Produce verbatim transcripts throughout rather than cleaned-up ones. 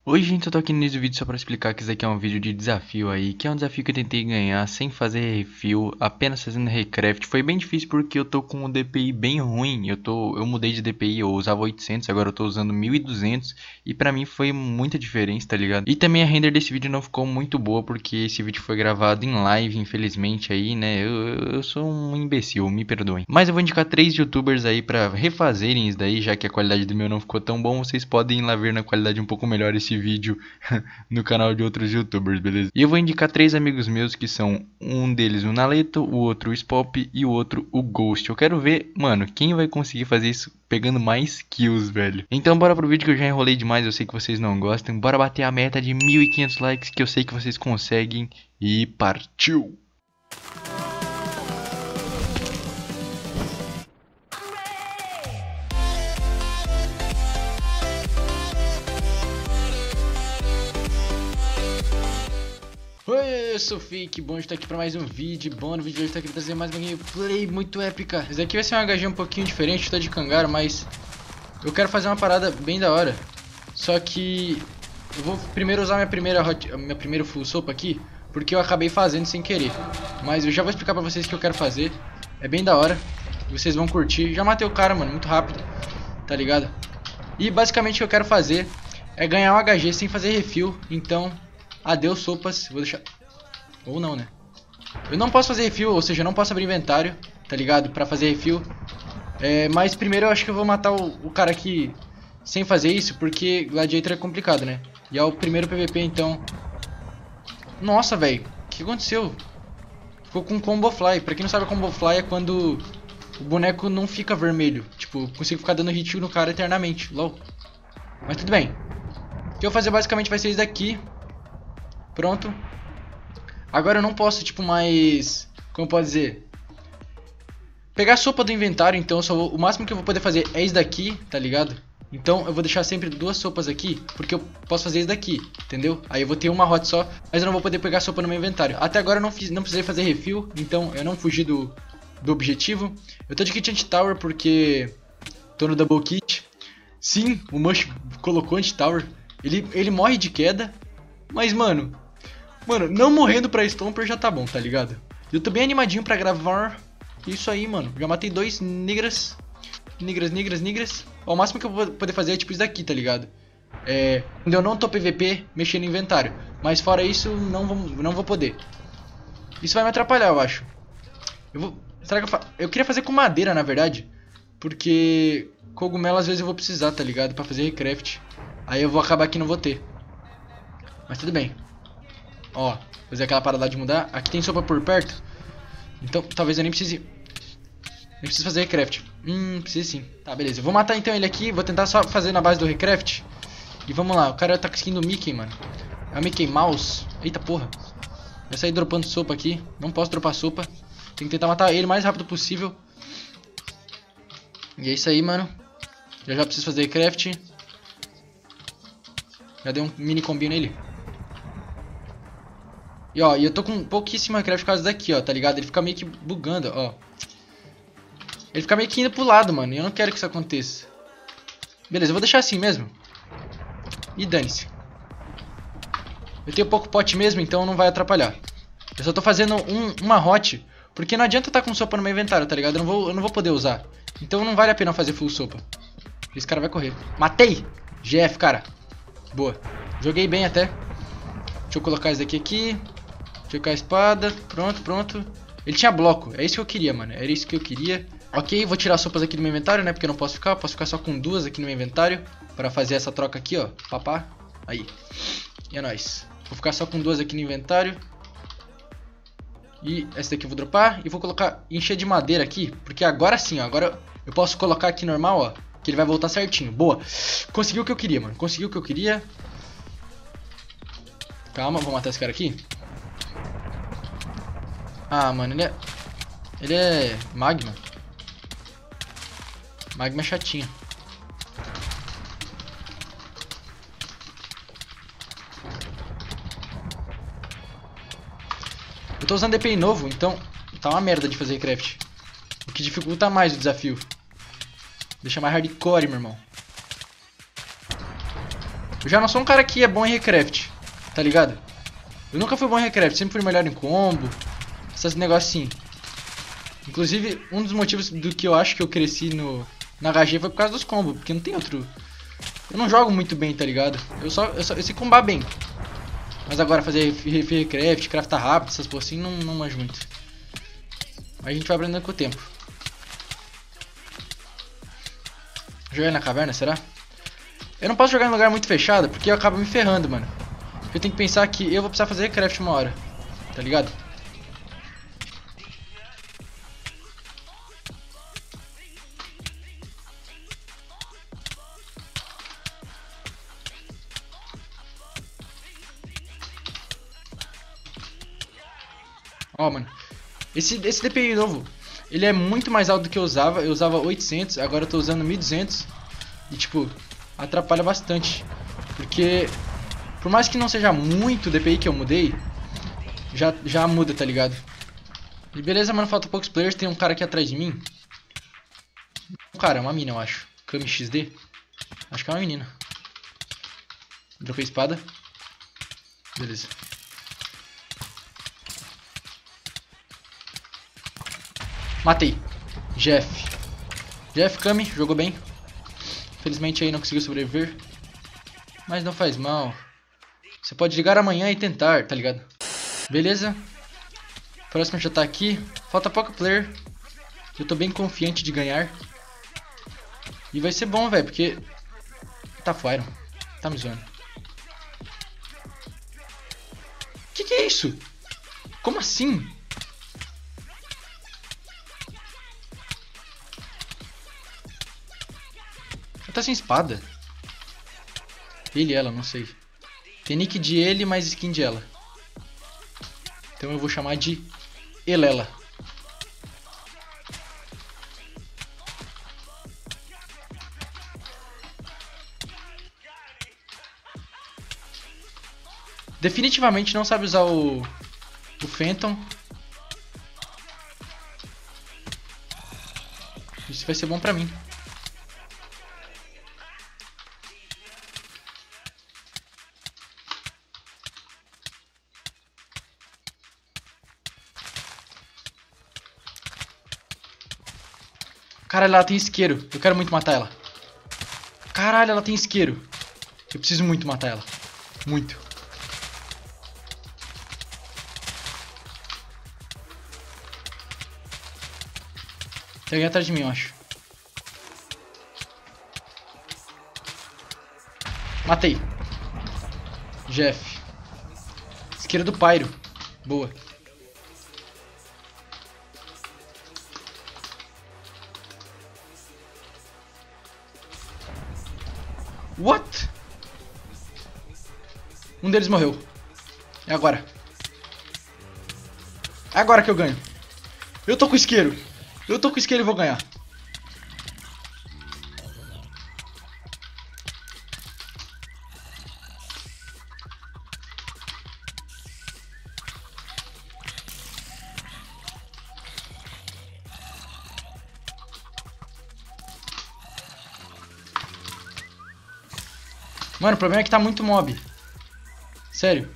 Oi gente, eu tô aqui nesse vídeo só pra explicar que isso aqui é um vídeo de desafio aí, que é um desafio que eu tentei ganhar sem fazer refil, apenas fazendo recraft. Foi bem difícil porque eu tô com um D P I bem ruim, eu tô, eu mudei de D P I, eu usava oitocentos, agora eu tô usando mil e duzentos e pra mim foi muita diferença, tá ligado? E também a render desse vídeo não ficou muito boa porque esse vídeo foi gravado em live, infelizmente aí, né, eu, eu sou um imbecil, me perdoem. Mas eu vou indicar três youtubers aí pra refazerem isso daí, já que a qualidade do meu não ficou tão bom, vocês podem ir lá ver na qualidade um pouco melhor esse vídeo no canal de outros youtubers, beleza? E eu vou indicar três amigos meus que são um deles o Naleto, o outro o Spop e o outro o Ghost. Eu quero ver, mano, quem vai conseguir fazer isso pegando mais kills, velho. Então bora pro vídeo que eu já enrolei demais, eu sei que vocês não gostam. Bora bater a meta de mil e quinhentos likes que eu sei que vocês conseguem e partiu! Oi, eu sou o Fih, que bom de estar aqui para mais um vídeo. Bom, no vídeo de hoje eu tô aqui trazer mais uma gameplay muito épica. Esse aqui vai ser um H G um pouquinho diferente, tá de Kangaro, mas eu quero fazer uma parada bem da hora. Só que eu vou primeiro usar minha primeira, hot, minha primeira full sopa aqui, porque eu acabei fazendo sem querer. Mas eu já vou explicar pra vocês o que eu quero fazer. É bem da hora, vocês vão curtir. Já matei o cara, mano, muito rápido, tá ligado? E basicamente o que eu quero fazer é ganhar um H G sem fazer refil, então... adeus sopas, vou deixar... ou não, né? Eu não posso fazer refil, ou seja, eu não posso abrir inventário, tá ligado? Pra fazer refil. É, mas primeiro eu acho que eu vou matar o, o cara aqui sem fazer isso, porque Gladiator é complicado, né? E é o primeiro P V P, então... Nossa, velho, o que aconteceu? Ficou com Combo Fly. Pra quem não sabe, Combo Fly é quando o boneco não fica vermelho. Tipo, consigo ficar dando hit no cara eternamente, lol. Mas tudo bem. O que eu vou fazer basicamente vai ser isso daqui. Pronto. Agora eu não posso, tipo, mais... como eu posso dizer? Pegar a sopa do inventário, então só vou... o máximo que eu vou poder fazer é isso daqui, tá ligado? Então eu vou deixar sempre duas sopas aqui, porque eu posso fazer isso daqui, entendeu? Aí eu vou ter uma hot só, mas eu não vou poder pegar a sopa no meu inventário. Até agora eu não, fiz, não precisei fazer refil, então eu não fugi do, do objetivo. Eu tô de kit anti-tower porque tô no double kit. Sim, o Mush colocou anti-tower. Ele, ele morre de queda, mas mano... Mano, não morrendo pra Stomper já tá bom, tá ligado? Eu tô bem animadinho pra gravar isso aí, mano. Já matei dois nigras. Nigras, nigras, nigras. Ó, o máximo que eu vou poder fazer é tipo isso daqui, tá ligado? É... quando eu não tô P V P, mexer no inventário. Mas fora isso, não vou, não vou poder. Isso vai me atrapalhar, eu acho. Eu vou... Será que eu fa... Eu queria fazer com madeira, na verdade. Porque cogumelo às vezes eu vou precisar, tá ligado? Pra fazer recraft. Aí eu vou acabar que não vou ter. Mas tudo bem. Ó, fazer aquela parada lá de mudar. Aqui tem sopa por perto. Então talvez eu nem precise Nem precise fazer recraft. Hum, precisa sim. Tá, beleza, eu vou matar então ele aqui. Vou tentar só fazer na base do recraft. E vamos lá, o cara tá com skin do Mickey, mano. É o Mickey Mouse. Eita porra. Vai sair dropando sopa aqui. Não posso dropar sopa. Tem que tentar matar ele o mais rápido possível. E é isso aí, mano. Já já preciso fazer recraft. Já dei um mini combinho nele. E ó, e eu tô com pouquíssimo recraft por causa daqui, ó, tá ligado? Ele fica meio que bugando, ó. Ele fica meio que indo pro lado, mano, e eu não quero que isso aconteça. Beleza, eu vou deixar assim mesmo. E dane-se. Eu tenho pouco pote mesmo, então não vai atrapalhar. Eu só tô fazendo um, uma hot, porque não adianta tá com sopa no meu inventário, tá ligado? Eu não vou, eu não vou poder usar. Então não vale a pena fazer full sopa. Esse cara vai correr. Matei! G F, cara. Boa. Joguei bem até. Deixa eu colocar isso daqui aqui. Jogar a espada, pronto, pronto. Ele tinha bloco, é isso que eu queria, mano. Era isso que eu queria. Ok, vou tirar as sopas aqui do meu inventário, né? Porque eu não posso ficar, posso ficar só com duas aqui no meu inventário. Pra fazer essa troca aqui, ó. Papá, aí. E é nóis. Vou ficar só com duas aqui no inventário. E essa daqui eu vou dropar. E vou colocar, encher de madeira aqui. Porque agora sim, ó. Agora eu posso colocar aqui normal, ó. Que ele vai voltar certinho, boa. Conseguiu o que eu queria, mano. Conseguiu o que eu queria. Calma, vou matar esse cara aqui. Ah, mano, ele é... Ele é... Magma. Magma é chatinho. Eu tô usando D P I novo, então... Tá uma merda de fazer craft. O que dificulta mais o desafio. Deixa mais hardcore, meu irmão. Eu já não sou um cara que é bom em Recraft, tá ligado? Eu nunca fui bom em Recraft, sempre fui melhor em combo, esses negócios assim. Inclusive, um dos motivos do que eu acho que eu cresci no, na H G foi por causa dos combos, porque não tem outro. Eu não jogo muito bem, tá ligado? Eu só, eu só eu sei combar bem. Mas agora fazer Recraft, craftar rápido, essas porra assim, não, não manjo muito. Mas a gente vai aprendendo com o tempo. Jogar na caverna, será? Eu não posso jogar em lugar muito fechado, porque eu acabo me ferrando, mano. Eu tenho que pensar que eu vou precisar fazer craft uma hora. Tá ligado? Ó, mano. Esse, esse D P I novo, ele é muito mais alto do que eu usava. Eu usava oitocentos, agora eu tô usando mil e duzentos. E, tipo, atrapalha bastante. Porque, por mais que não seja muito o D P I que eu mudei, já, já muda, tá ligado? E beleza, mano, falta poucos players. Tem um cara aqui atrás de mim. Um cara, uma mina, eu acho. Kami X D. Acho que é uma menina. Dropei espada. Beleza. Matei. Jeff. Jeff, Kami, jogou bem. Infelizmente aí não conseguiu sobreviver. Mas não faz mal. Você pode ligar amanhã e tentar, tá ligado? Beleza. Próximo já tá aqui. Falta pouco player. Eu tô bem confiante de ganhar. E vai ser bom, velho, porque... Tá fire. Tá me zoando. Que que é isso? Como assim? Ela tá sem espada. Ele e ela, não sei. Tem nick de ele, mais skin de ela. Então eu vou chamar de Elela. Definitivamente não sabe usar o, o Phantom. Isso vai ser bom pra mim. Caralho, ela tem isqueiro. Eu quero muito matar ela. Caralho, ela tem isqueiro. Eu preciso muito matar ela. Muito. Tem alguém atrás de mim, eu acho. Matei. Jeff. Isqueiro do Pyro. Boa. What? Um deles morreu. É agora. É agora que eu ganho. Eu tô com isqueiro. Eu tô com isqueiro e vou ganhar. Mano, o problema é que tá muito mob. Sério.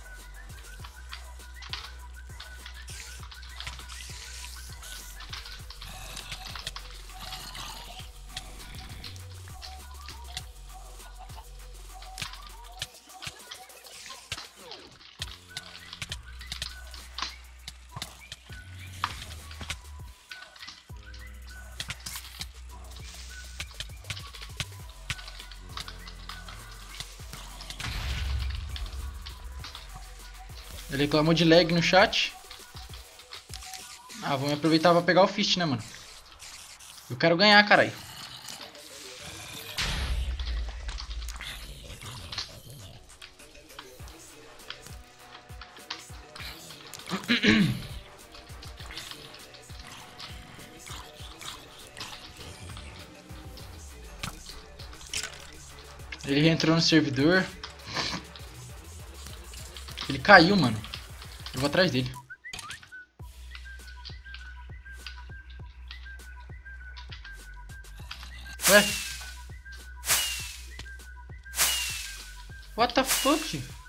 Ele reclamou de lag no chat. Ah, vamos aproveitar pra pegar o fist, né, mano? Eu quero ganhar, caralho. Ele entrou no servidor. Ele caiu, mano. Eu vou atrás dele. Ué? What the fuck?